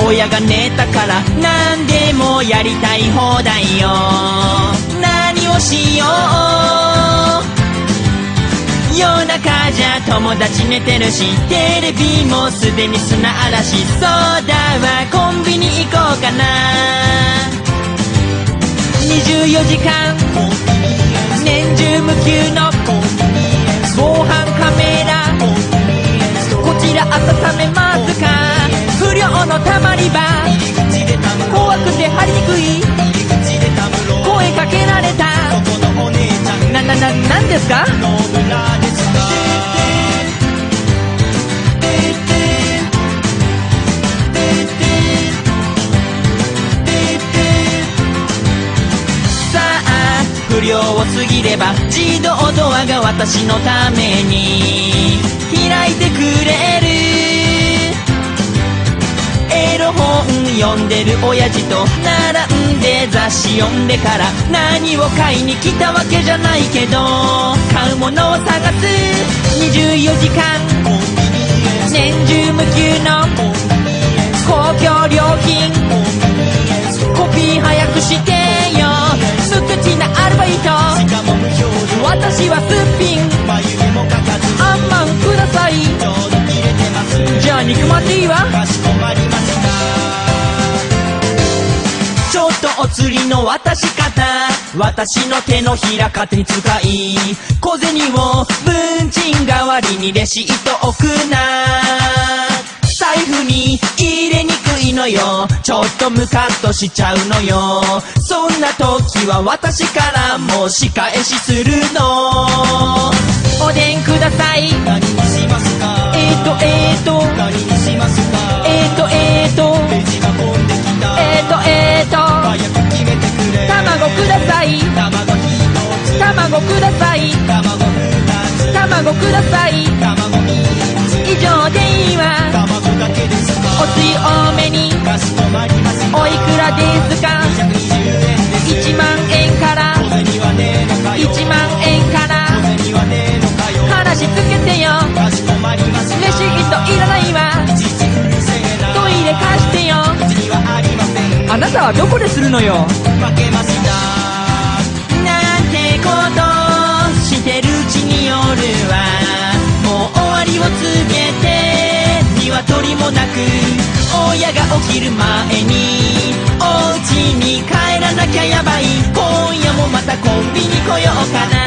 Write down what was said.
親が寝たから何でもやりたい放題よ。何をしよう、夜中じゃ友達寝てるし、テレビもすでに砂嵐。そうだわ、コンビニ行こうかな。24時間年中無休の防犯カメラ、こちら温めますか。不良のたまり場、怖くて張りにくい、声かけられた。なんですか。不良を過ぎれば自動ドアが私のために開いてくれる。エロ本読んでる親父と並んで雑誌読んでから、何を買いに来たわけじゃないけど買うものを探す。24時間年中無休の公共料金、コピー早くしてよ、無口なアルバイト。私はすっぴん、あんまんください。じゃあ肉まんでいいわ。ちょっとお釣りの渡し方、私の手のひら勝手に使い、小銭を文鎮代わりにレシート置くな。財布に入れにくいのよ、ちょっとムカッとしちゃうのよ。そんな時は私からも仕返しするの。おでんください。何にしますか。何にしますか。レジが混んできた。早く決めてくれ。卵ください。卵1つ。卵ください。卵2つ。卵ください。卵3つ。以上でいいわ。卵だけですか。おつゆ多めに。かしこまります。おいくらですか。220円です。1万円から。小銭はねえのかよ。1万円から。小銭はねえのかよ。話つけてよ。かしこまります。レシートいらないわ。いちいちうるせえな。トイレ貸してよ。うちにはありません。あなたはどこでするのよ。負けました。なんてことしてるうちに夜はもう終わりを告げて、鶏もなく親が起きる前にお家に帰らなきゃやばい。今夜もまたコンビニ来ようかな。